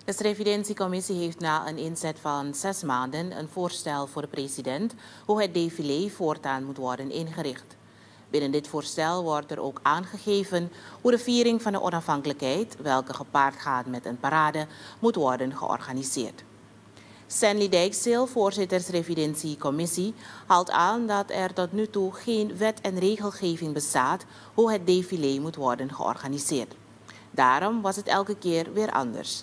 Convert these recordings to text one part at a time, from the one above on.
De revidentiecommissie heeft na een inzet van 6 maanden een voorstel voor de president hoe het défilé voortaan moet worden ingericht. Binnen dit voorstel wordt er ook aangegeven hoe de viering van de onafhankelijkheid, welke gepaard gaat met een parade, moet worden georganiseerd. Stanley Dijksteel, voorzitter der revidentiecommissie, haalt aan dat er tot nu toe geen wet en regelgeving bestaat hoe het défilé moet worden georganiseerd. Daarom was het elke keer weer anders.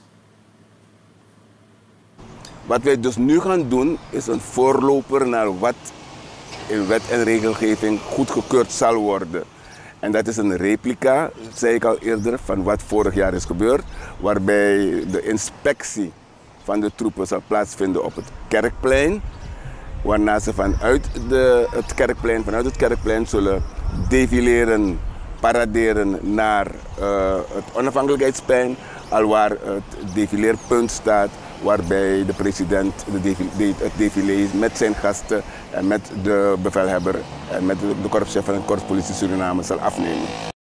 Wat wij dus nu gaan doen is een voorloper naar wat in wet en regelgeving goedgekeurd zal worden. En dat is een replica, zei ik al eerder, van wat vorig jaar is gebeurd, waarbij de inspectie van de troepen zal plaatsvinden op het Kerkplein, waarna ze vanuit het Kerkplein zullen defileren, paraderen naar het Onafhankelijkheidsplein, alwaar het defileerpunt staat, waarbij de president het défilé met zijn gasten en met de bevelhebber en met de korpschef van het Korps Politie Suriname zal afnemen.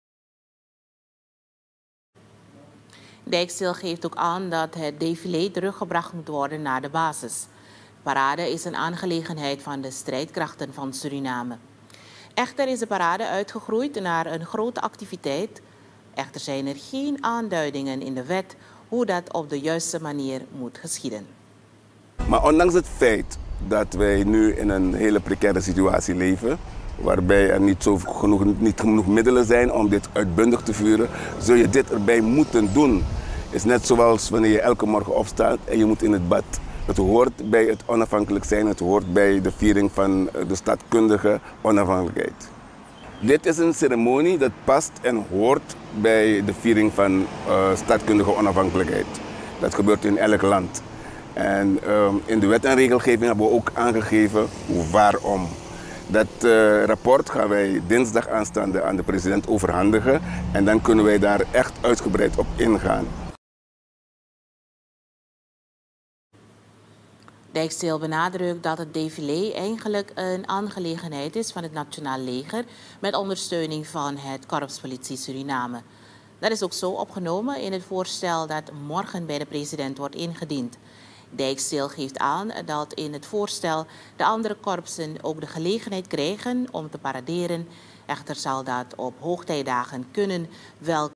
Dijksteel geeft ook aan dat het défilé teruggebracht moet worden naar de basis. De parade is een aangelegenheid van de strijdkrachten van Suriname. Echter is de parade uitgegroeid naar een grote activiteit. Echter zijn er geen aanduidingen in de wet hoe dat op de juiste manier moet geschieden. Maar ondanks het feit dat wij nu in een hele precaire situatie leven, waarbij er niet genoeg middelen zijn om dit uitbundig te vuren, zul je dit erbij moeten doen. Het is net zoals wanneer je elke morgen opstaat en je moet in het bad. Het hoort bij het onafhankelijk zijn, het hoort bij de viering van de staatkundige onafhankelijkheid. Dit is een ceremonie dat past en hoort bij de viering van staatkundige onafhankelijkheid. Dat gebeurt in elk land. En in de wet en regelgeving hebben we ook aangegeven waarom. Dat rapport gaan wij dinsdag aanstaande aan de president overhandigen en dan kunnen wij daar echt uitgebreid op ingaan. Dijksteel benadrukt dat het défilé eigenlijk een aangelegenheid is van het Nationaal Leger met ondersteuning van het Korps Politie Suriname. Dat is ook zo opgenomen in het voorstel dat morgen bij de president wordt ingediend. Dijksteel geeft aan dat in het voorstel de andere korpsen ook de gelegenheid krijgen om te paraderen. Echter zal dat op hoogtijdagen kunnen, welke